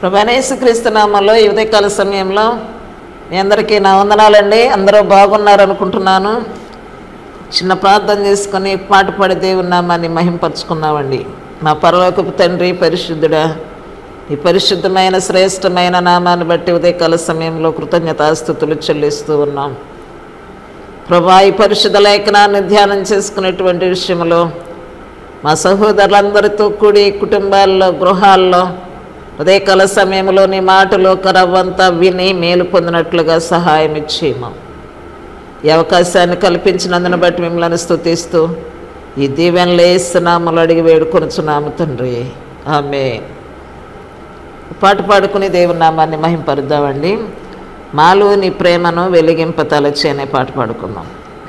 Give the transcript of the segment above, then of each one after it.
ప్రభువైన యేసుక్రీస్తు నామములో ఈ ఉదయకాల సమయంలో మీ అందరికీ నా వందనాలండి. అందరూ బాగున్నారనుకుంటున్నాను. చిన్న ప్రార్థన చేసుకొని పాట పాడి దేవుని నామాన్ని మహింపరచుకున్నామండి. మా పరలోకపు తండ్రి, పరిశుద్ధుడా, ఈ పరిశుద్ధమైన శ్రేష్టమైన నామాన్ని బట్టి ఉదయకాల సమయంలో కృతజ్ఞతాస్తుతులు చెల్లిస్తూ ఉన్నాం. ప్రభా, ఈ పరిశుద్ధ లేఖనాన్ని ధ్యానం చేసుకునేటువంటి విషయంలో మా సహోదరులందరితో కూడి కుటుంబాల్లో, గృహాల్లో ఉదయకాల సమయంలో నీ మాటలు ఒక రవ్వంతా విని మేలు పొందినట్లుగా సహాయం ఇచ్చేయము. ఈ అవకాశాన్ని కల్పించినందును బట్టి మిమ్మల్ని స్తుతిస్తూ ఈ దీవెనలు యేసు నామములో అడిగి వేడుకొనుచున్నాము తండ్రి, ఆమేన్. పాట పాడుకుని దేవుని నామాన్ని మహింపరుద్దామండి. మాలో నీ ప్రేమను వెలిగింపతలచి అనే పాట పాడుకున్నాం.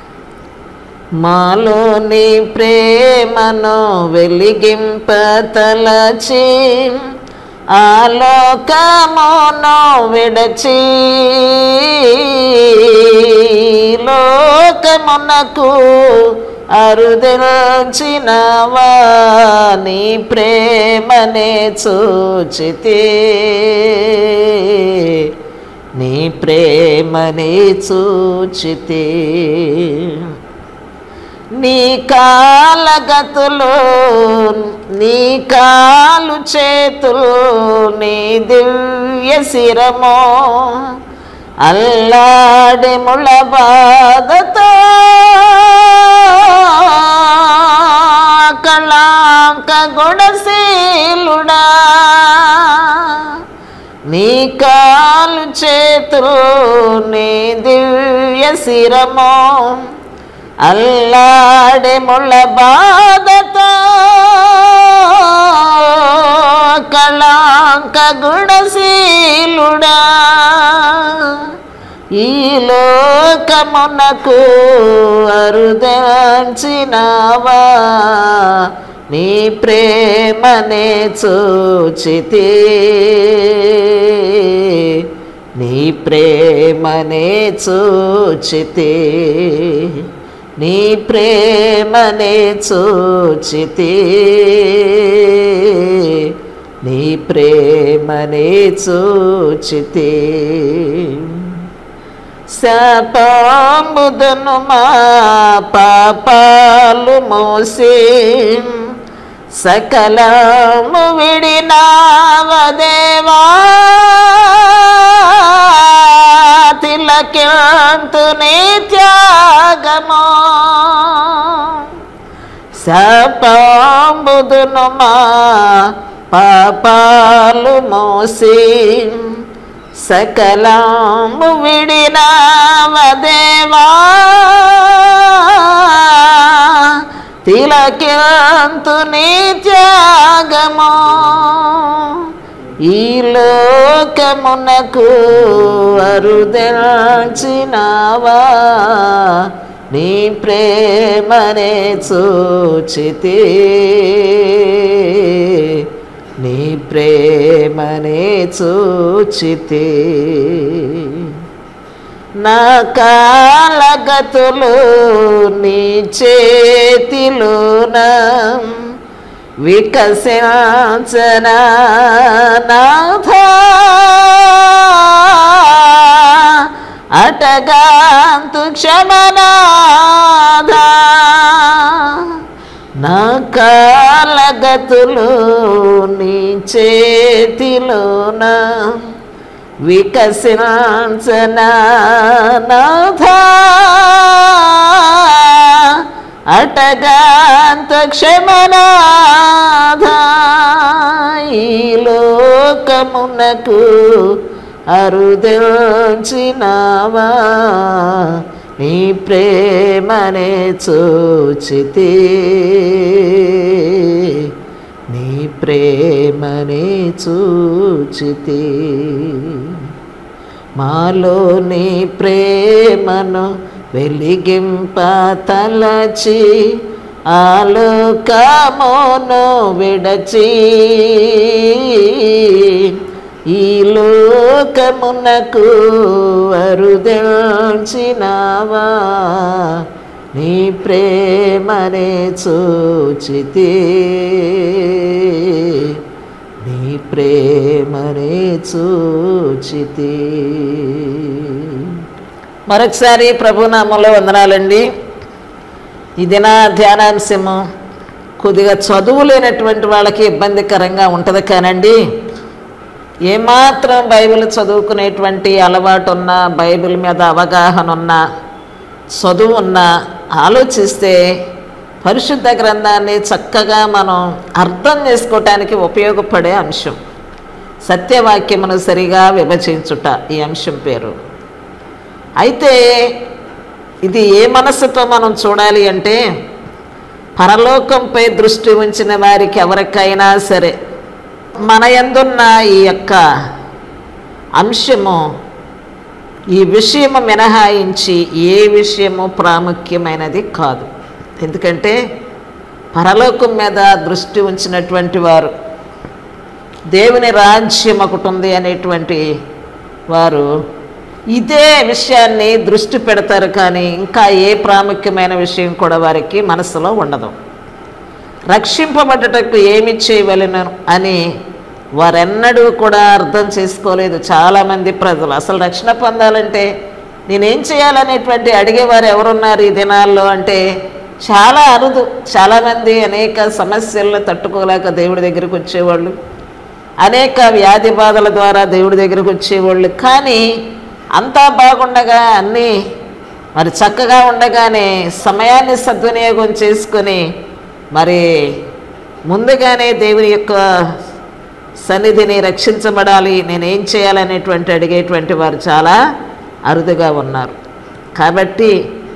మాలో నీ ప్రేమను వెలిగింపతలచి ఆలోకమును విడచి లోకమునకు అరుదెల్చినవా నీ ప్రేమనే చూచితే, నీ ప్రేమనే చూచితే. నీ కాలగతులు, నీ కాలు చేతులు, నీ దివ్య శిరము అల్లాడి ముళ్ళ బాధతో కళాంక గుణశీలుడా. నీ కాలు చేతులు, నీ దివ్య శిరము అల్లాడే ముళ్ళ బాధతో కళాంక గుణశీలుడా. ఈ లోకమునకు అరుదెల్చినవా నీ ప్రేమనే చూచితే, నీ ప్రేమనే చూచితే, నీ ప్రేమనే చూచితే, నీ ప్రేమనే చూచితే. శాపముదను మా పాపాలు మోసి సకలము విడినావ దేవా, తిలకింతుని త్యాగము. శాపముదను మా పాపాలు మోసి సకలము విడినావ దేవా, తిలకింతుని త్యాగము. ఈ లోకమునకు అరుదెల్చినవా నీ ప్రేమనే చూచితే, నీ ప్రేమనే చూచితే. నా కాలగతులు నీ చేతిలోన వికసించన నాథా, అటగాంతు క్షమనాథా. నా కాలగతులు నీ చేతిలోన వికసించన నాథా, అటగాంత క్షమనాథా. ఈ లోకమునకు అరుదెల్చినవా నీ ప్రేమనే చూచితే, నీ ప్రేమనే చూచితే. మాలో నీ ప్రేమను వెలిగింపతలచి ఆలోకమును విడచి ఈ లోకమునకు అరుదెల్చినవా నీ ప్రేమనే చూచితే, నీ ప్రేమనే చూచితి. మరొకసారి ప్రభునామంలో వందనాలండి. ఈ దిన ధ్యానాంశము కొద్దిగా చదువు లేనటువంటి వాళ్ళకి ఇబ్బందికరంగా ఉంటుంది కానండి, ఏమాత్రం బైబిల్ చదువుకునేటువంటి అలవాటు ఉన్నా, బైబిల్ మీద అవగాహన ఉన్నా, చదువు ఉన్నా ఆలోచిస్తే పరిశుద్ధ గ్రంథాన్ని చక్కగా మనం అర్థం చేసుకోవటానికి ఉపయోగపడే అంశం. సత్యవాక్యమును సరిగా విభజించుట ఈ అంశం పేరు. అయితే ఇది ఏ మనసుతో మనం చూడాలి అంటే, పరలోకంపై దృష్టి ఉంచిన వారికి ఎవరికైనా సరే మన యందున్న ఈ యొక్క అంశము, ఈ విషయము మినహాయించి ఏ విషయము ప్రాముఖ్యమైనది కాదు. ఎందుకంటే పరలోకం మీద దృష్టి ఉంచినటువంటి వారు, దేవుని రాజ్యం ఒకటి ఉంది అనేటువంటి వారు ఇదే విషయాన్ని దృష్టి పెడతారు. కానీ ఇంకా ఏ ప్రాముఖ్యమైన విషయం కూడా వారికి మనసులో ఉండదు. రక్షింపబడ్డటకు ఏమి చేయవలెను అని వారెన్నడూ కూడా అర్థం చేసుకోలేదు చాలామంది ప్రజలు. అసలు రక్షణ పొందాలంటే నేనేం చేయాలనేటువంటి అడిగేవారు ఎవరున్నారు ఈ దినాల్లో అంటే చాలా అరుదు. చాలామంది అనేక సమస్యలను తట్టుకోలేక దేవుడి దగ్గరికి వచ్చేవాళ్ళు, అనేక వ్యాధి బాధల ద్వారా దేవుడి దగ్గరికి వచ్చేవాళ్ళు. కానీ అంతా బాగుండగా, అన్నీ మరి చక్కగా ఉండగానే సమయాన్ని సద్వినియోగం చేసుకొని మరి ముందుగానే దేవుని యొక్క సన్నిధిని రక్షించబడాలి, నేనేం చేయాలనేటువంటి అడిగేటువంటి వారు చాలా అరుదుగా ఉన్నారు. కాబట్టి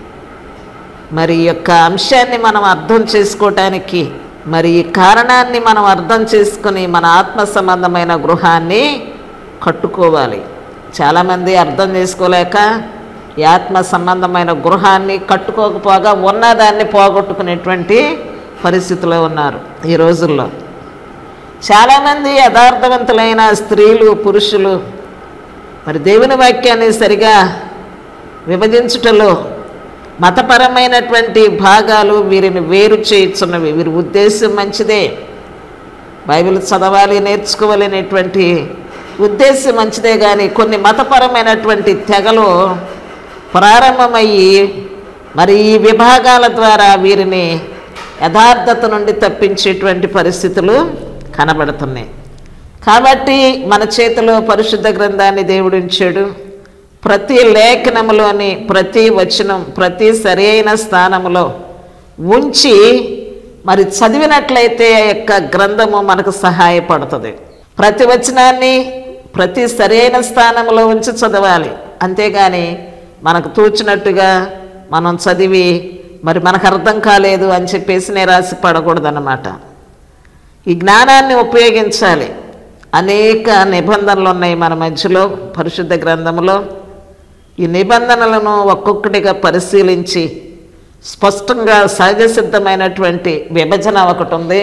మరి ఈ యొక్క అంశాన్ని మనం అర్థం చేసుకోవటానికి, మరి ఈ కారణాన్ని మనం అర్థం చేసుకుని మన ఆత్మ సంబంధమైన గృహాన్ని కట్టుకోవాలి. చాలామంది అర్థం చేసుకోలేక ఈ ఆత్మ సంబంధమైన గృహాన్ని కట్టుకోకపోగా ఉన్నదాన్ని పోగొట్టుకునేటువంటి పరిస్థితిలో ఉన్నారు ఈ రోజుల్లో. చాలామంది యథార్థవంతులైన స్త్రీలు, పురుషులు మరి దేవుని వాక్యాన్ని సరిగా విభజించుటలో మతపరమైనటువంటి భాగాలు వీరిని వేరు చేయుచున్నవి. వీరి ఉద్దేశం మంచిదే, బైబిల్ చదవాలి, నేర్చుకోవాలి అనేటువంటి ఉద్దేశం మంచిదే. కానీ కొన్ని మతపరమైనటువంటి తెగలు ప్రారంభమయ్యి మరి ఈ విభాగాల ద్వారా వీరిని యథార్థత నుండి తప్పించేటువంటి పరిస్థితులు కనబడుతున్నాయి. కాబట్టి మన చేతిలో పరిశుద్ధ గ్రంథాన్ని దేవుడు ఉంచాడు. ప్రతి లేఖనములోని ప్రతి వచనం ప్రతి సరైన స్థానంలో ఉంచి మరి చదివినట్లయితే ఆ యొక్క గ్రంథము మనకు సహాయపడుతుంది. ప్రతి వచనాన్ని ప్రతి సరైన స్థానంలో ఉంచి చదవాలి. అంతేగాని మనకు తోచినట్టుగా మనం చదివి మరి మనకు అర్థం కాలేదు అని చెప్పేసి నిరాశ పడకూడదన్నమాట. ఈ జ్ఞానాన్ని ఉపయోగించాలి. అనేక నిబంధనలు ఉన్నాయి మన మధ్యలో పరిశుద్ధ గ్రంథంలో. ఈ నిబంధనలను ఒక్కొక్కటిగా పరిశీలించి స్పష్టంగా సహజ సిద్ధమైనటువంటి విభజన ఒకటి ఉంది.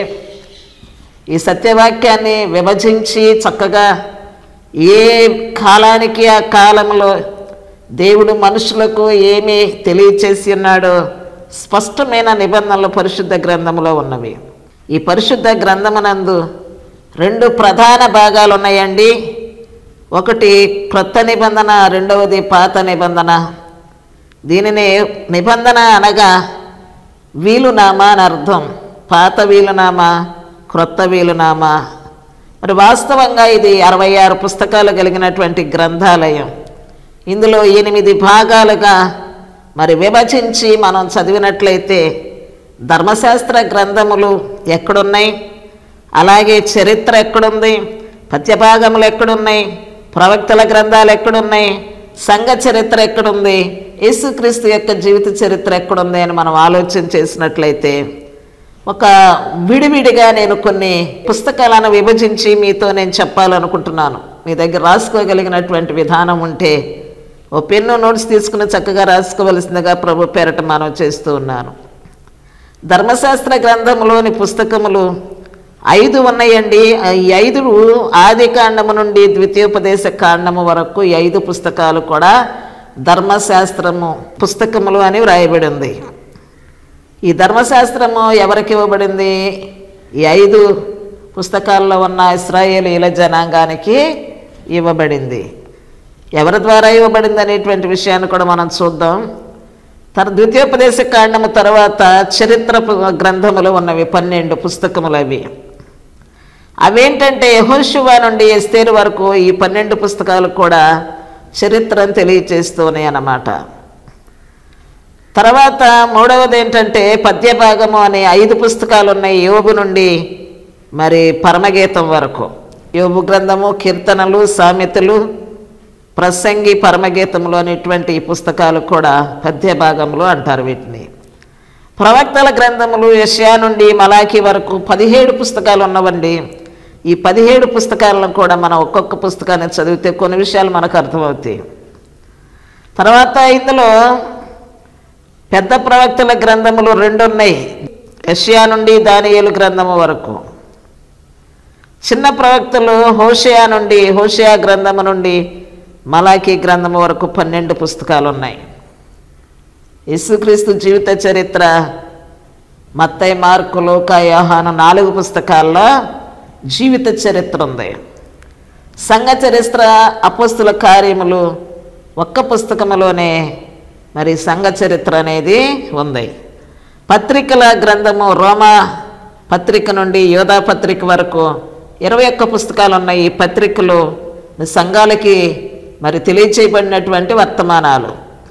ఈ సత్యవాక్యాన్ని విభజించి చక్కగా ఏ కాలానికి ఆ కాలంలో దేవుడు మనుషులకు ఏమి తెలియచేసి ఉన్నాడో స్పష్టమైన నిబంధనలు పరిశుద్ధ గ్రంథంలో ఉన్నవి. ఈ పరిశుద్ధ గ్రంథమునందు రెండు ప్రధాన భాగాలు ఉన్నాయండి. ఒకటి క్రొత్త నిబంధన, రెండవది పాత నిబంధన. దీనిని నిబంధన అనగా వీలునామా అని అర్థం. పాత వీలునామా, క్రొత్త వీలునామా. మరి వాస్తవంగా ఇది 66 పుస్తకాలు కలిగినటువంటి గ్రంథాలయం. ఇందులో 8 భాగాలుగా మరి విభజించి మనం చదివినట్లయితే ధర్మశాస్త్ర గ్రంథములు ఎక్కడున్నాయి, అలాగే చరిత్ర ఎక్కడుంది, పద్యభాగములు ఎక్కడున్నాయి, ప్రవక్తల గ్రంథాలు ఎక్కడున్నాయి, సంఘ చరిత్ర ఎక్కడుంది, యేసుక్రీస్తు యొక్క జీవిత చరిత్ర ఎక్కడుంది అని మనం ఆలోచన చేసినట్లయితే ఒక విడివిడిగా నేను కొన్ని పుస్తకాలను విభజించి మీతో నేను చెప్పాలనుకుంటున్నాను. మీ దగ్గర రాసుకోగలిగినటువంటి విధానం ఉంటే ఓ పెన్ను, నోట్స్ తీసుకుని చక్కగా రాసుకోవలసిందిగా ప్రభు పేరట మనం చేస్తూ ఉన్నాను. ధర్మశాస్త్ర గ్రంథంలోని పుస్తకములు 5 ఉన్నాయండి. ఈ 5 ఆది కాండము నుండి ద్వితీయోపదేశ కాండము వరకు 5 పుస్తకాలు కూడా ధర్మశాస్త్రము పుస్తకములు అని వ్రాయబడి ఉంది. ఈ ధర్మశాస్త్రము ఎవరికి ఇవ్వబడింది? ఈ 5 పుస్తకాల్లో ఉన్న ఇశ్రాయేలీయుల జనాంగానికి ఇవ్వబడింది. ఎవరి ద్వారా ఇవ్వబడింది అనేటువంటి విషయాన్ని కూడా మనం చూద్దాం. ద్వితీయోపదేశ కాండము తర్వాత చరిత్ర గ్రంథములు ఉన్నవి 12 పుస్తకములు. అవేంటంటే యెహోషువ నుండి ఎస్తేరు వరకు ఈ 12 పుస్తకాలు కూడా చరిత్రను తెలియచేస్తున్నాయి అన్నమాట. తర్వాత మూడవది ఏంటంటే పద్యభాగము అనే 5 పుస్తకాలు ఉన్నాయి. యోబు నుండి మరి పరమగీతం వరకు. యోబు గ్రంథము, కీర్తనలు, సామెతలు, ప్రసంగి, పరమగీతములు అనేటువంటి ఈ పుస్తకాలు కూడా పద్యభాగములు అంటారు వీటిని. ప్రవక్తల గ్రంథములు యెషయా నుండి మలాకి వరకు 17 పుస్తకాలు ఉన్నవండి. ఈ 17 పుస్తకాలను కూడా మనం ఒక్కొక్క పుస్తకాన్ని చదివితే కొన్ని విషయాలు మనకు అర్థమవుతాయి. తర్వాత ఇందులో పెద్ద ప్రవక్తల గ్రంథములు 2 ఉన్నాయి. యెషయా నుండి దానియేలు గ్రంథము వరకు. చిన్న ప్రవక్తలు హోషేయ గ్రంథము నుండి మలాకి గ్రంథము వరకు 12 పుస్తకాలు ఉన్నాయి. యేసుక్రీస్తు జీవిత చరిత్ర మత్తయి, మార్కు, లూకా, యోహాను 4 పుస్తకాల్లో జీవిత చరిత్ర ఉంది. సంఘ చరిత్ర, అపోస్తుల కార్యములు ఒక్క పుస్తకములోనే మరి సంఘ చరిత్ర అనేది ఉంది. పత్రికల గ్రంథము రోమా పత్రిక నుండి యోధా పత్రిక వరకు 21 పుస్తకాలు ఉన్నాయి. ఈ పత్రికలు సంఘాలకి మరి తెలియచేయబడినటువంటి వర్తమానాలు.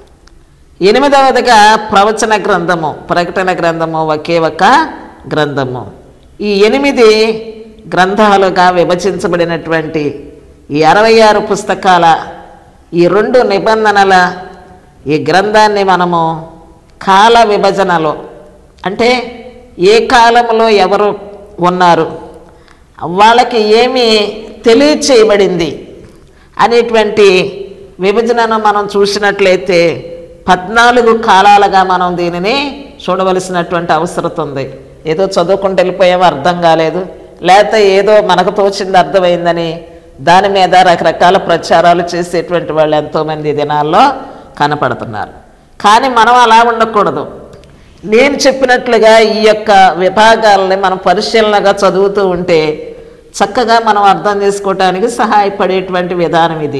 8వదిగా ప్రవచన గ్రంథము, ప్రకటన గ్రంథము ఒకే ఒక గ్రంథము. ఈ 8 గ్రంథాలుగా విభజించబడినటువంటి ఈ 66 పుస్తకాల ఈ 2 నిబంధనల ఈ గ్రంథాన్ని మనము కాల విభజనలో, అంటే ఏ కాలంలో ఎవరు ఉన్నారు, వాళ్ళకి ఏమి తెలియచేయబడింది అనేటువంటి విభజనను మనం చూసినట్లయితే 14 కాలాలుగా మనం దీనిని చూడవలసినటువంటి అవసరం ఉంది. ఏదో చదువుకుంటూ వెళ్ళిపోయామో అర్థం కాలేదు, లేకపోతే ఏదో మనకు తోచింది అర్థమైందని దాని మీద రకరకాల ప్రచారాలు చేసేటువంటి వాళ్ళు ఎంతోమంది దినాల్లో కనపడుతున్నారు. కానీ మనం అలా ఉండకూడదు. నేను చెప్పినట్లుగా ఈ యొక్క విభాగాలని మనం పరిశీలనగా చదువుతూ ఉంటే చక్కగా మనం అర్థం చేసుకోవటానికి సహాయపడేటువంటి విధానం ఇది.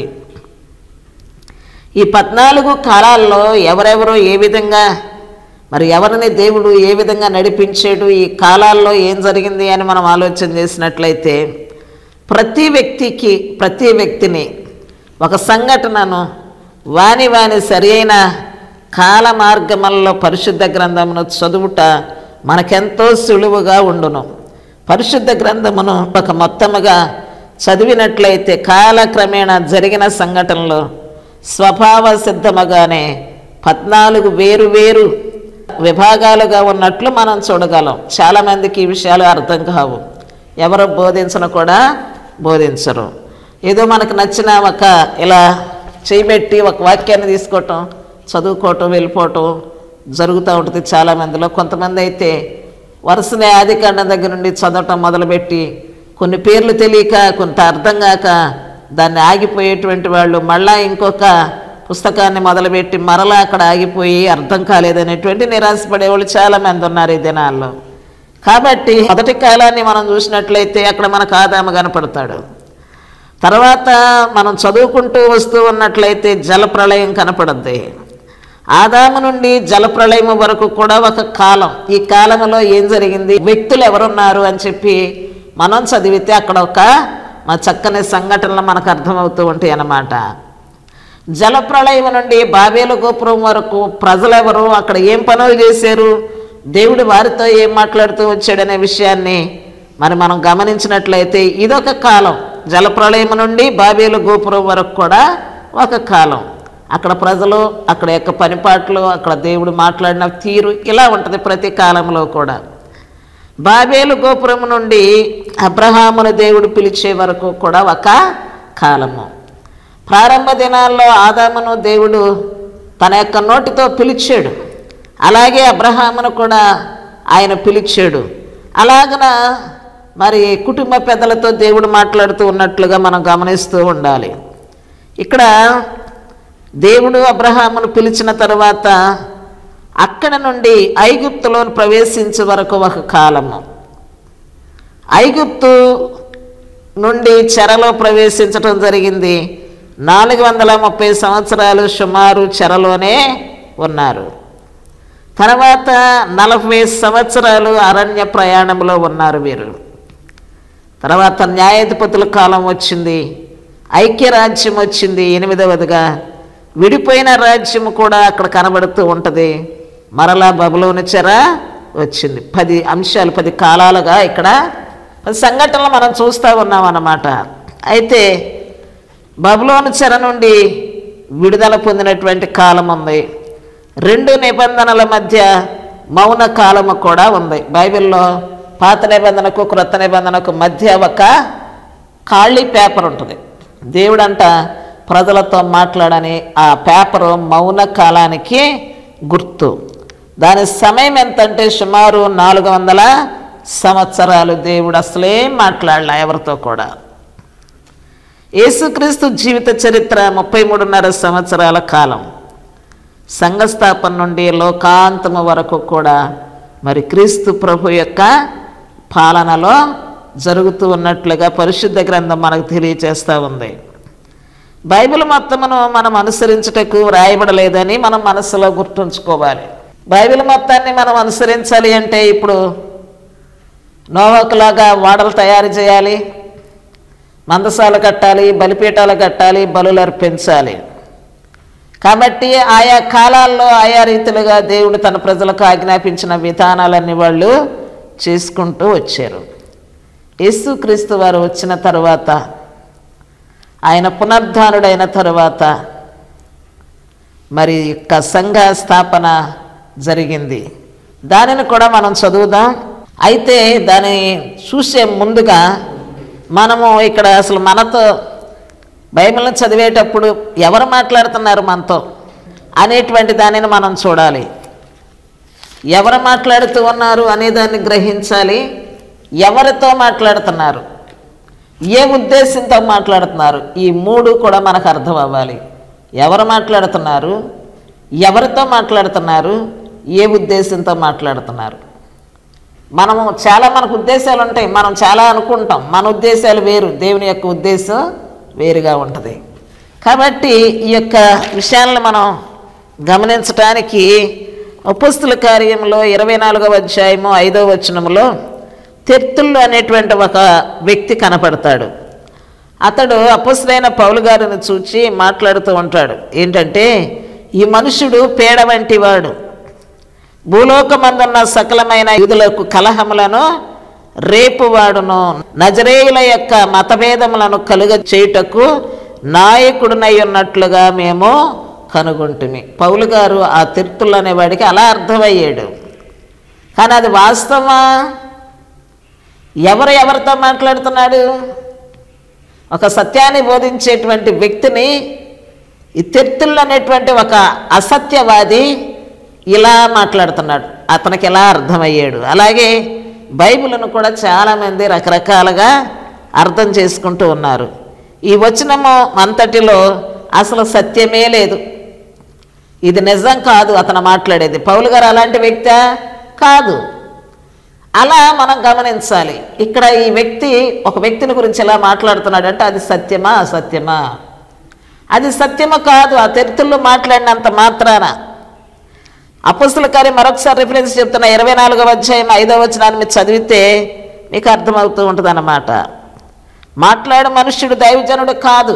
ఈ 14 కాలాల్లో ఎవరెవరో ఏ విధంగా మరి ఎవరిని దేవుడు ఏ విధంగా నడిపించాడు, ఈ కాలాల్లో ఏం జరిగింది అని మనం ఆలోచన చేసినట్లయితే ప్రతి వ్యక్తిని ఒక సంఘటనను వాని సరి అయిన కాల మార్గములలో పరిశుద్ధ గ్రంథమును చదువుట మనకెంతో సులువుగా ఉండును. పరిశుద్ధ గ్రంథమును ఒక మొత్తముగా చదివినట్లయితే కాలక్రమేణా జరిగిన సంఘటనలు స్వభావ సిద్ధముగానే 14 వేరు విభాగాలుగా ఉన్నట్లు మనం చూడగలం. చాలామందికి ఈ విషయాలు అర్థం కావు, ఎవరు బోధించను కూడా బోధించరు. ఏదో మనకు నచ్చిన ఒక ఇలా చేయబెట్టి ఒక వాక్యాన్ని తీసుకోవటం, చదువుకోవటం, వెళ్ళిపోవటం జరుగుతూ ఉంటుంది చాలామందిలో. కొంతమంది అయితే వరుసనే ఆదికాండం దగ్గర నుండి చదవటం మొదలుపెట్టి కొన్ని పేర్లు తెలియక, కొంత అర్థం కాక దాన్ని ఆగిపోయేటువంటి వాళ్ళు మళ్ళా ఇంకొక పుస్తకాన్ని మొదలుపెట్టి మరలా అక్కడ ఆగిపోయి అర్థం కాలేదనేటువంటి నిరాశపడేవాళ్ళు చాలామంది ఉన్నారు ఈ దినాల్లో. కాబట్టి మొదటి కాలాన్ని మనం చూసినట్లయితే అక్కడ మనకు ఆదాము కనపడతాడు. తర్వాత మనం చదువుకుంటూ వస్తూ ఉన్నట్లయితే జలప్రళయం కనపడుద్ది. ఆదాము నుండి జలప్రళయం వరకు కూడా ఒక కాలం. ఈ కాలంలో ఏం జరిగింది, వ్యక్తులు ఎవరున్నారు అని చెప్పి మనం చదివితే అక్కడ ఒక చక్కని సంఘటనలు మనకు అర్థమవుతూ ఉంటాయి అన్నమాట. జలప్రళయం నుండి బాబేలు గోపురం వరకు ప్రజలెవరు, అక్కడ ఏం పనులు చేశారు, దేవుడు వారితో ఏం మాట్లాడుతూ వచ్చాడనే విషయాన్ని మనం గమనించినట్లయితే ఇదొక కాలం. జలప్రళయం నుండి బాబేలు గోపురం వరకు కూడా ఒక కాలం. అక్కడ ప్రజలు, అక్కడ యొక్క పనిపాట్లు, అక్కడ దేవుడు మాట్లాడిన తీరు ఇలా ఉంటుంది ప్రతి కాలంలో కూడా. బాబేలు గోపురం నుండి అబ్రహామును దేవుడు పిలిచే వరకు కూడా ఒక కాలము. ప్రారంభ దినాల్లో ఆదామును దేవుడు తన యొక్క నోటితో పిలిచాడు, అలాగే అబ్రహామును కూడా ఆయన పిలిచాడు. అలాగన మరి కుటుంబ పెద్దలతో దేవుడు మాట్లాడుతూ ఉన్నట్లుగా మనం గమనిస్తూ ఉండాలి. ఇక్కడ దేవుడు అబ్రహామును పిలిచిన తర్వాత అక్కడ నుండి ఐగుప్తులో ప్రవేశించే వరకు ఒక కాలము. ఐగుప్తు నుండి చెరలో ప్రవేశించడం జరిగింది. 430 సంవత్సరాలు సుమారు చెరలోనే ఉన్నారు. తర్వాత 40 సంవత్సరాలు అరణ్య ప్రయాణంలో ఉన్నారు వీరు. తర్వాత న్యాయాధిపతుల కాలం వచ్చింది, ఐక్యరాజ్యం వచ్చింది 8వదిగా. విడిపోయిన రాజ్యం కూడా అక్కడ కనబడుతూ ఉంటుంది. మరలా బబులోను చెర వచ్చింది. 10 అంశాలు, 10 కాలాలుగా ఇక్కడ 10 సంఘటనలు మనం చూస్తూ ఉన్నాం అన్నమాట. అయితే బబులోను చెర నుండి విడుదల పొందినటువంటి కాలం ఉంది. 2 నిబంధనల మధ్య మౌన కాలము కూడా ఉంది. బైబిల్లో పాత నిబంధనకు క్రొత్త నిబంధనకు మధ్య ఒక ఖాళీ పేపర్ ఉంటుంది. దేవుడంట ప్రజలతో మాట్లాడని ఆ పేపరు మౌన కాలానికి గుర్తు. దాని సమయం ఎంతంటే సుమారు 400 సంవత్సరాలు దేవుడు అసలే మాట్లాడలే ఎవరితో కూడా. యేసుక్రీస్తు జీవిత చరిత్ర 33.5 సంవత్సరాల కాలం. సంఘస్థాపన నుండి లోకాంతము వరకు కూడా మరి క్రీస్తు ప్రభు యొక్క పాలనలో జరుగుతూ ఉన్నట్లుగా పరిశుద్ధ గ్రంథం మనకు తెలియజేస్తూ ఉంది. బైబిల్ మొత్తమును మనం అనుసరించుటకు వ్రాయబడలేదని మనం మనసులో గుర్తుంచుకోవాలి. బైబిల్ మొత్తాన్ని మనం అనుసరించాలి అంటే ఇప్పుడు నోవాకులాగా వాడలు తయారు చేయాలి, మందసాలు కట్టాలి, బలిపీఠాలు కట్టాలి, బలులు అర్పించాలి. కాబట్టి ఆయా కాలాల్లో ఆయా రీతిలుగా దేవుడు తన ప్రజలకు ఆజ్ఞాపించిన విధానాలన్నీ వాళ్ళు చేసుకుంటూ వచ్చారు. యేసుక్రీస్తు వారు వచ్చిన తర్వాత, ఆయన పునరుద్ధానుడైన తరువాత మరి యొక్క సంఘ స్థాపన జరిగింది. దానిని కూడా మనం చదువుదాం. అయితే దాన్ని చూసే ముందుగా మనము ఇక్కడ అసలు మనతో బైబిల్ని చదివేటప్పుడు ఎవరు మాట్లాడుతున్నారు మనతో అనేటువంటి దానిని మనం చూడాలి. ఎవరు మాట్లాడుతూ ఉన్నారు అనేదాన్ని గ్రహించాలి. ఎవరితో మాట్లాడుతున్నారు, ఏ ఉద్దేశంతో మాట్లాడుతున్నారు, ఈ 3 కూడా మనకు అర్థం అవ్వాలి. ఎవరు మాట్లాడుతున్నారు, ఎవరితో మాట్లాడుతున్నారు, ఏ ఉద్దేశంతో మాట్లాడుతున్నారు. మనకు ఉద్దేశాలు ఉంటాయి, మనం చాలా అనుకుంటాం, మన ఉద్దేశాలు వేరు, దేవుని యొక్క ఉద్దేశం వేరుగా ఉంటుంది. కాబట్టి ఈ యొక్క విషయాలను మనం గమనించడానికి అపోస్తుల కార్యంలో 24వ అధ్యాయము 5వ వచనములో తెర్తుల్లు అనేటువంటి ఒక వ్యక్తి కనపడతాడు. అతడు అపోస్తులైన పౌలు గారిని చూచి మాట్లాడుతూ ఉంటాడు. ఏంటంటే, ఈ మనుషుడు పేడ వంటి వాడు, భూలోకమందున్న సకలమైన యూదులకు కలహములను రేపువాడును, నజరేయుల యొక్క మతభేదములను కలుగ చేయుటకు నాయకుడినై ఉన్నట్లుగా మేము కనుగొంటిమి. పౌలు గారు ఆ తెర్తుల్లు అనేవాడికి అలా అర్థమయ్యాడు. కానీ అది వాస్తవమా? ఎవరితో మాట్లాడుతున్నాడు? ఒక సత్యాన్ని బోధించేటువంటి వ్యక్తిని ఈ తెర్తుల్లు అనేటువంటి ఒక అసత్యవాది ఇలా మాట్లాడుతున్నాడు. అతనికి ఎలా అర్థమయ్యాడు? అలాగే బైబిల్ను కూడా చాలామంది రకరకాలుగా అర్థం చేసుకుంటూ ఉన్నారు. ఈ వచనము అంతటిలో అసలు సత్యమే లేదు, ఇది నిజం కాదు అతను మాట్లాడేది. పౌలు గారు అలాంటి వ్యక్తా? కాదు. అలా మనం గమనించాలి. ఇక్కడ ఈ వ్యక్తి ఒక వ్యక్తిని గురించి ఎలా మాట్లాడుతున్నాడు అంటే అది సత్యమా అసత్యమా? అది సత్యమా కాదు. ఆ తెర్తుల్లో మాట్లాడినంత మాత్రాన అపోస్తుల కార్యం మరొకసారి రిఫరెన్స్ చెప్తున్నా, 24వ అధ్యాయం 5వ వచనాన్ని మీరు చదివితే మీకు అర్థమవుతూ ఉంటుంది అన్నమాట. మాట్లాడే మనుష్యుడు దైవజనుడు కాదు,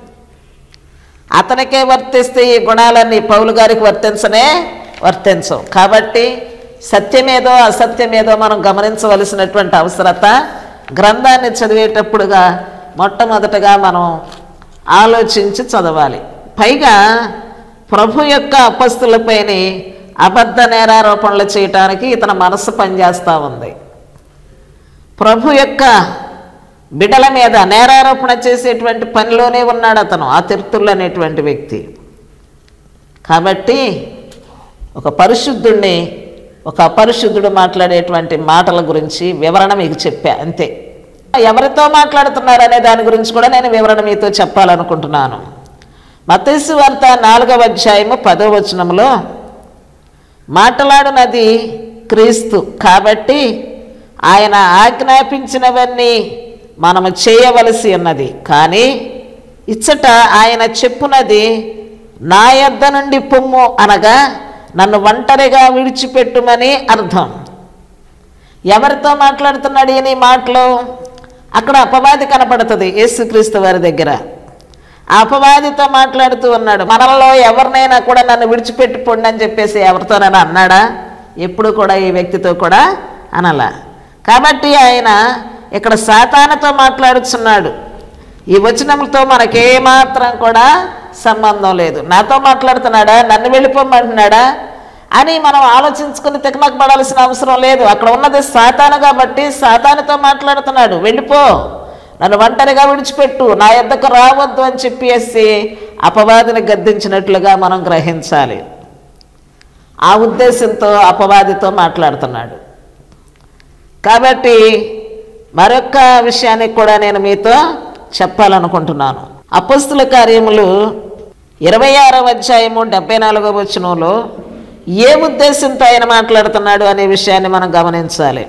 అతనికే వర్తిస్తే ఈ గుణాలన్నీ పౌలు గారికి వర్తించవు. కాబట్టి సత్యమేదో అసత్యమేదో మనం గమనించవలసినటువంటి అవసరత గ్రంథాన్ని చదివేటప్పుడుగా మొట్టమొదటగా మనం ఆలోచించి చదవాలి. పైగా ప్రభు యొక్క అపస్తులపైన అబద్ధ నేరారోపణలు చేయటానికి ఇతని మనస్సు పనిచేస్తూ ఉంది. ప్రభు యొక్క బిడ్డల మీద నేరారోపణ చేసేటువంటి పనిలోనే ఉన్నాడు అతను, ఆ తెర్తుల్లు అనేటువంటి వ్యక్తి. కాబట్టి ఒక పరిశుద్ధుడిని ఒక అపరిశుద్ధుడు మాట్లాడేటువంటి మాటల గురించి వివరణ మీకు చెప్పా, అంతే. ఎవరితో మాట్లాడుతున్నారు అనే దాని గురించి కూడా నేను వివరణ మీతో చెప్పాలనుకుంటున్నాను. మత్తయి సువార్త 4వ అధ్యాయము 10వ వచనంలో మాట్లాడునది క్రీస్తు, కాబట్టి ఆయన ఆజ్ఞాపించినవన్నీ మనము చేయవలసి ఉన్నది. కానీ ఇచ్చట ఆయన చెప్పునది నా యొద్ద నుండి పొమ్ము అనగా నన్ను ఒంటరిగా విడిచిపెట్టుమని అర్థం. ఎవరితో మాట్లాడుతున్నాడు ఈయన ఈ మాటలు? అక్కడ అపవాది కనపడుతుంది యేసుక్రీస్తు వారి దగ్గర. ఆ అపవాదితో మాట్లాడుతూ ఉన్నాడు. మనలో ఎవరినైనా కూడా నన్ను విడిచిపెట్టుకోండి అని చెప్పేసి ఎవరితోనైనా అన్నాడా? ఎప్పుడు కూడా ఈ వ్యక్తితో కూడా అనలా. కాబట్టి ఆయన ఇక్కడ సాతానుతో మాట్లాడుతున్నాడు. ఈ వచనములతో మనకేమాత్రం కూడా సంబంధం లేదు. నాతో మాట్లాడుతున్నాడా, నన్ను వెళ్ళిపోమంటున్నాడా అని మనం ఆలోచించుకుని తికమక పడాల్సిన అవసరం లేదు. అక్కడ ఉన్నది సాతాను కాబట్టి సాతానుతో మాట్లాడుతున్నాడు. వెళ్ళిపో, నన్ను ఒంటరిగా విడిచిపెట్టు, నా యొద్దకు రావద్దు అని చెప్పేసి అపవాదిని గద్దించినట్లుగా మనం గ్రహించాలి. ఆ ఉద్దేశంతో అపవాదితో మాట్లాడుతున్నాడు. కాబట్టి మరొక విషయానికి కూడా నేను మీతో చెప్పాలనుకుంటున్నాను. అపొస్తలుల కార్యములు 26వ అధ్యాయము 74వ వచనంలో ఏ ఉద్దేశంతో ఆయన మాట్లాడుతున్నాడు అనే విషయాన్ని మనం గమనించాలి.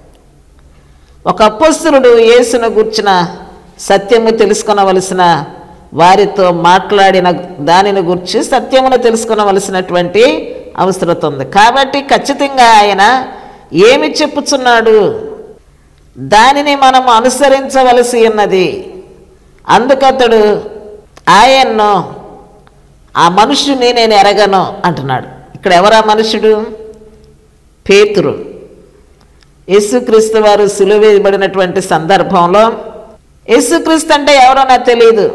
ఒక అపొస్తలుడు యేసును గూర్చిన సత్యము తెలుసుకొనవలసిన వారితో మాట్లాడిన దానిని గురించి సత్యమును తెలుసుకొనవలసినటువంటి అవసరం ఉంది. కాబట్టి ఖచ్చితంగా ఆయన ఏమి చెప్పుచున్నాడు దానిని మనం అనుసరించవలసి ఉన్నది. అందుకతడు ఆయన్ను, ఆ మనుషుని నేను ఎరగను అంటున్నాడు. ఇక్కడ ఎవరా మనుషుడు? పేతురు. యేసుక్రీస్తు వారు సిలువ వేయబడినటువంటి సందర్భంలో యేసుక్రీస్తు అంటే ఎవరో నాకు తెలియదు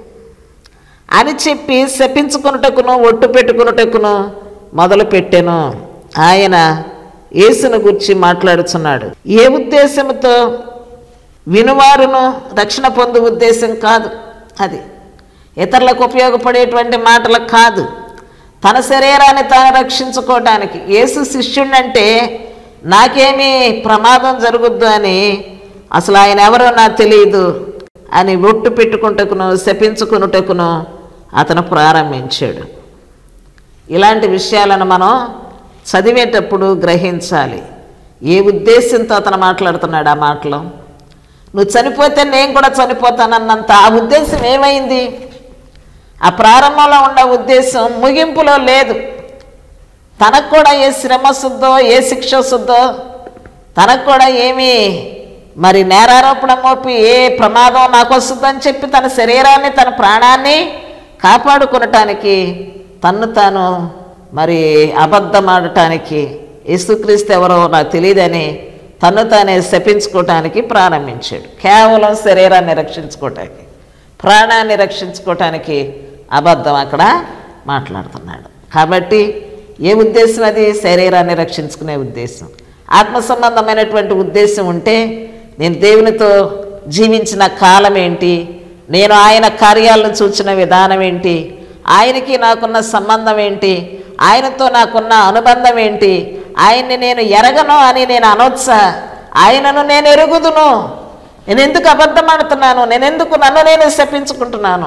అని చెప్పి శపించుకున్నటకును ఒట్టు పెట్టుకున్నటకును మొదలు పెట్టాను. ఆయన యేసును గురించి మాట్లాడుతున్నాడు. ఏ ఉద్దేశంతో? వినువారును రక్షణ పొందు ఉద్దేశం కాదు. అది ఇతరులకు ఉపయోగపడేటువంటి మాటలు కాదు. తన శరీరాన్ని తాను రక్షించుకోవటానికి. యేసు శిష్యుడంటే నాకేమీ ప్రమాదం జరుగుద్దు అని, అసలు ఆయన ఎవరో నాకు తెలియదు అని ఒట్టు పెట్టుకుంటకును శపించుకున్నటకును అతను ప్రారంభించాడు. ఇలాంటి విషయాలను మనం చదివేటప్పుడు గ్రహించాలి. ఏ ఉద్దేశంతో అతను మాట్లాడుతున్నాడు ఆ మాటలు? నువ్వు చనిపోతే నేను కూడా చనిపోతానన్నంత ఆ ఉద్దేశం ఏమైంది? ఆ ప్రారంభంలో ఉన్న ఉద్దేశం ముగింపులో లేదు. తనకు కూడా ఏ శ్రమ వస్తుందో, ఏ శిక్ష వస్తుందో, తనకు కూడా ఏమీ మరి నేరారోపణ మోపి ఏ ప్రమాదం నాకు వస్తుందని చెప్పి తన శరీరాన్ని తన ప్రాణాన్ని కాపాడుకునటానికి తన్ను తాను మరి అబద్ధమాడటానికి, యేసుక్రీస్తు ఎవరో నాకు తెలియదని తన్ను తానే శపించుకోవటానికి ప్రారంభించాడు. కేవలం శరీరాన్ని రక్షించుకోవటానికి, ప్రాణాన్ని రక్షించుకోవటానికి అబద్ధం అక్కడ మాట్లాడుతున్నాడు. కాబట్టి ఏ ఉద్దేశం? అది శరీరాన్ని రక్షించుకునే ఉద్దేశం. ఆత్మ సంబంధమైనటువంటి ఉద్దేశం ఉంటే నేను దేవునితో జీవించిన కాలం ఏంటి, నేను ఆయన కార్యాలను చూచిన విధానం ఏంటి, ఆయనకి నాకున్న సంబంధం ఏంటి, ఆయనతో నాకున్న అనుబంధం ఏంటి, ఆయన్ని నేను ఎరగను అని నేను అనొచ్చా? ఆయనను నేను ఎరుగుదును. నేను ఎందుకు అబద్ధం ఆడుతున్నాను? నేనెందుకు నన్ను నేను శపించుకుంటున్నాను?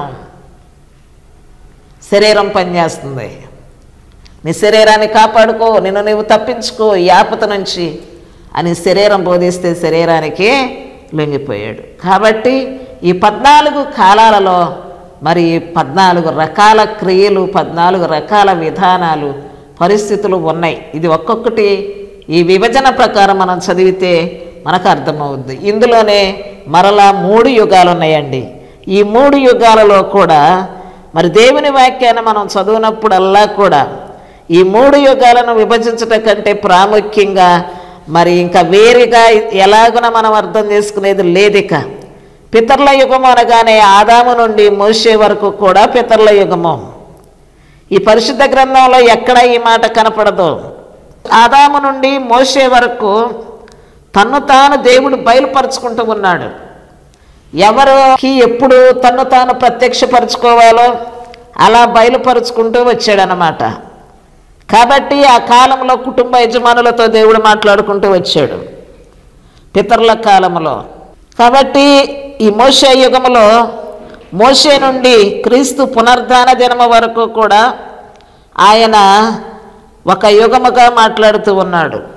శరీరం పనిచేస్తుంది. నీ శరీరాన్ని కాపాడుకో, నిన్ను నీవు తప్పించుకో ఈ ఆపద నుంచి అని శరీరం బోధిస్తే శరీరానికి లొంగిపోయాడు. కాబట్టి ఈ 14 కాలాలలో మరి 14 రకాల క్రియలు, 14 రకాల విధానాలు, పరిస్థితులు ఉన్నాయి. ఇది ఒక్కొక్కటి ఈ విభజన ప్రకారం మనం చదివితే మనకు అర్థమవుద్ది. ఇందులోనే మరలా 3 యుగాలు ఉన్నాయండి. ఈ 3 యుగాలలో కూడా మరి దేవుని వాక్యాన్ని మనం చదివినప్పుడల్లా కూడా ఈ 3 యుగాలను విభజించటం కంటే ప్రాముఖ్యంగా మరి ఇంకా వేరుగా ఎలాగున మనం అర్థం చేసుకునేది లేదిక. పితరుల యుగము అనగానే ఆదాము నుండి మోషే వరకు కూడా పితరుల యుగము. ఈ పరిశుద్ధ గ్రంథంలో ఎక్కడ ఈ మాట కనపడదు. ఆదాము నుండి మోషే వరకు తన్ను తాను దేవుడు బయలుపరుచుకుంటూ ఉన్నాడు. ఎవరికి ఎప్పుడు తన్ను తాను ప్రత్యక్షపరచుకోవాలో అలా బయలుపరుచుకుంటూ వచ్చాడనమాట. కాబట్టి ఆ కాలంలో కుటుంబ యజమానులతో దేవుడు మాట్లాడుకుంటూ వచ్చాడు పితరుల కాలంలో. కాబట్టి ఈ మోషే యుగములో మోషే నుండి క్రీస్తు పునరుద్ధాన దినము వరకు కూడా ఆయన ఒక యుగముగా మాట్లాడుతూ ఉన్నాడు.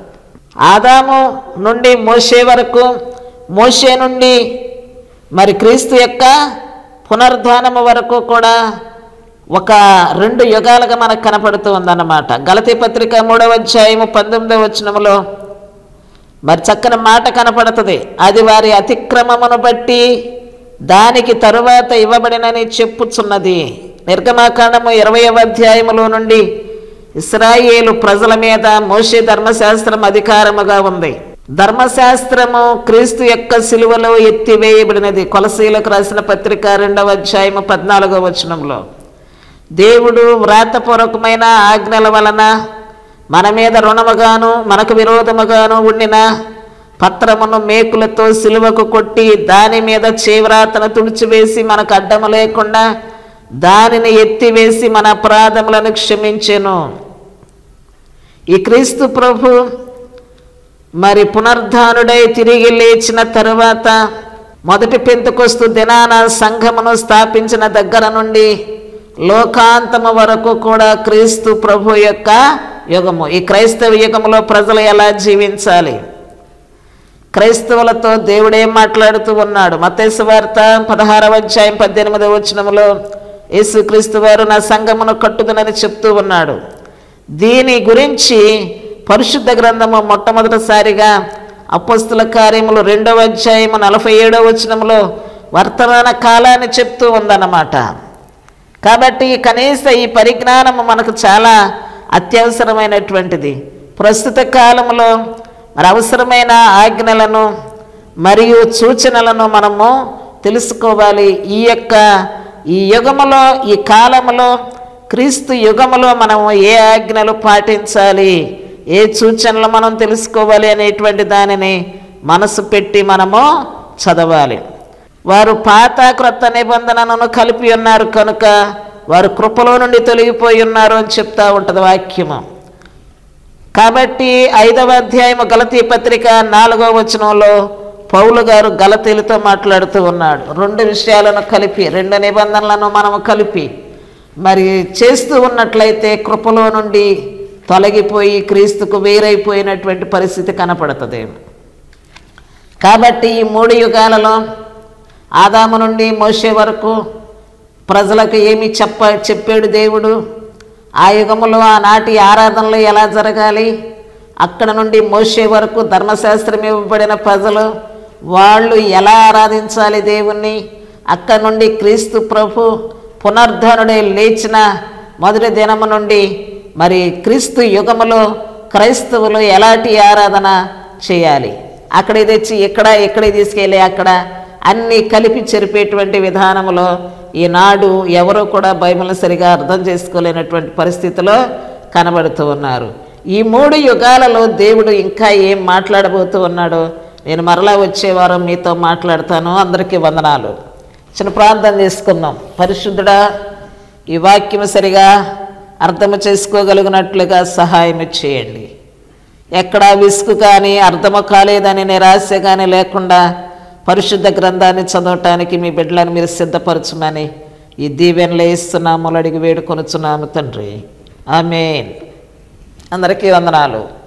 ఆదాము నుండి మోషే వరకు, మోషే నుండి మరి క్రీస్తు యొక్క పునరుద్ధానము వరకు కూడా ఒక 2 యుగాలుగా మనకు కనపడుతూ ఉందన్నమాట. గలతీ పత్రిక 3వ అధ్యాయము 19వ వచనములో మరి చక్కని మాట కనపడుతుంది. అది వారి అతిక్రమమును బట్టి దానికి తరువాత ఇవ్వబడినని చెప్పుచున్నది. నిర్గమాకాండము 20వ అధ్యాయములో నుండి ఇశ్రాయేలు ప్రజల మీద మోషే ధర్మశాస్త్రం అధికారముగా ఉంది. ధర్మశాస్త్రము క్రీస్తు యొక్క సిలువలో ఎత్తివేయబడినది. కొలసీలకు రాసిన పత్రిక 2వ అధ్యాయము 14వ వచనంలో దేవుడు వ్రాతపూర్వకమైన ఆజ్ఞల వలన మన మీద రుణముగాను మనకు విరోధముగాను ఉండిన పత్రమును మేకులతో సిలువకు కొట్టి దాని మీద చేవ్రాతను తుడిచివేసి మనకు అడ్డము లేకుండా దానిని ఎత్తివేసి మన అపరాధములను క్షమించెను. ఈ క్రీస్తు ప్రభు మరి పునరుద్ధానుడై తిరిగి లేచిన తరువాత మొదటి పెంతెకొస్తు దినాన సంఘమును స్థాపించిన దగ్గర నుండి లోకాంతము వరకు కూడా క్రీస్తు ప్రభు యొక్క యుగము. ఈ క్రైస్తవ యుగములో ప్రజలు ఎలా జీవించాలి, క్రైస్తవులతో దేవుడేం మాట్లాడుతూ ఉన్నాడు. మత్తయి సువార్త 16వ అధ్యాయం 18వ వచనములో యేసుక్రీస్తు వారు నా సంఘమును కట్టుదునని చెప్తూ ఉన్నాడు. దీని గురించి పరిశుద్ధ గ్రంథము మొట్టమొదటిసారిగా అపొస్తలుల కార్యములు 2వ అధ్యాయము 47వ వచనములో వర్తమాన కాలాన్ని చెప్తూ ఉందన్నమాట. కాబట్టి కనీస ఈ పరిజ్ఞానము మనకు చాలా అత్యవసరమైనటువంటిది. ప్రస్తుత కాలంలో మరి అవసరమైన ఆజ్ఞలను మరియు సూచనలను మనము తెలుసుకోవాలి. ఈ యుగములో, ఈ కాలములో, క్రీస్తు యుగములో మనము ఏ ఆజ్ఞలు పాటించాలి, ఏ సూచనలు మనం తెలుసుకోవాలి అనేటువంటి దానిని మనసు పెట్టి మనము చదవాలి. వారు పాత క్రొత్త నిబంధనను కలిపి ఉన్నారు కనుక వారు కృపలో నుండి తొలగిపోయి ఉన్నారు అని చెప్తా ఉంటుంది వాక్యము. కాబట్టి 5వ అధ్యాయము గలతీ పత్రిక 4వ వచనంలో పౌలు గారు గలతీలతో మాట్లాడుతూ ఉన్నాడు. 2 విషయాలను కలిపి, 2 నిబంధనలను మనము కలిపి మరి చేస్తూ ఉన్నట్లయితే కృపలో నుండి తొలగిపోయి క్రీస్తుకు వేరైపోయినటువంటి పరిస్థితి కనపడుతుంది. కాబట్టి ఈ 3 యుగాలలో ఆదాము నుండి మోషే వరకు ప్రజలకు ఏమి చెప్పాడు దేవుడు, ఆ యుగములో ఆనాటి ఆరాధనలు ఎలా జరగాలి, అక్కడ నుండి మోషే వరకు ధర్మశాస్త్రం ఇవ్వబడిన ప్రజలు వాళ్ళు ఎలా ఆరాధించాలి దేవుణ్ణి, అక్కడ నుండి క్రీస్తు ప్రభు పునరుద్ధానుడై లేచిన మొదటి దినము నుండి మరి క్రీస్తు యుగములో క్రైస్తవులు ఎలాంటి ఆరాధన చేయాలి, అక్కడే తెచ్చి ఇక్కడ తీసుకెళ్ళి అక్కడ అన్నీ కలిపి చెరిపేటువంటి విధానంలో ఈనాడు ఎవరూ కూడా బైబిల్ని సరిగా అర్థం చేసుకోలేనటువంటి పరిస్థితిలో కనబడుతూ ఉన్నారు. ఈ 3 యుగాలలో దేవుడు ఇంకా ఏం మాట్లాడబోతూ ఉన్నాడో నేను మరలా వచ్చే వారం మీతో మాట్లాడతాను. అందరికీ వందనాలు. చిన్న ప్రార్థన చేసుకుందాం. పరిశుద్ధుడా, ఈ వాక్యం సరిగా అర్థము చేసుకోగలిగినట్లుగా సహాయం చేయండి. ఎక్కడా విసుగు కానీ అర్థము కాలేదని నిరాశ కానీ లేకుండా పరిశుద్ధ గ్రంథాన్ని చదవటానికి మీ బిడ్డలను మీరు సిద్ధపరచమని ఈ దీవెనలు ఇస్తున్నాము, అడిగి వేడుకొనుచున్నాము తండ్రి. ఆమేన్. అందరికీ వందనాలు.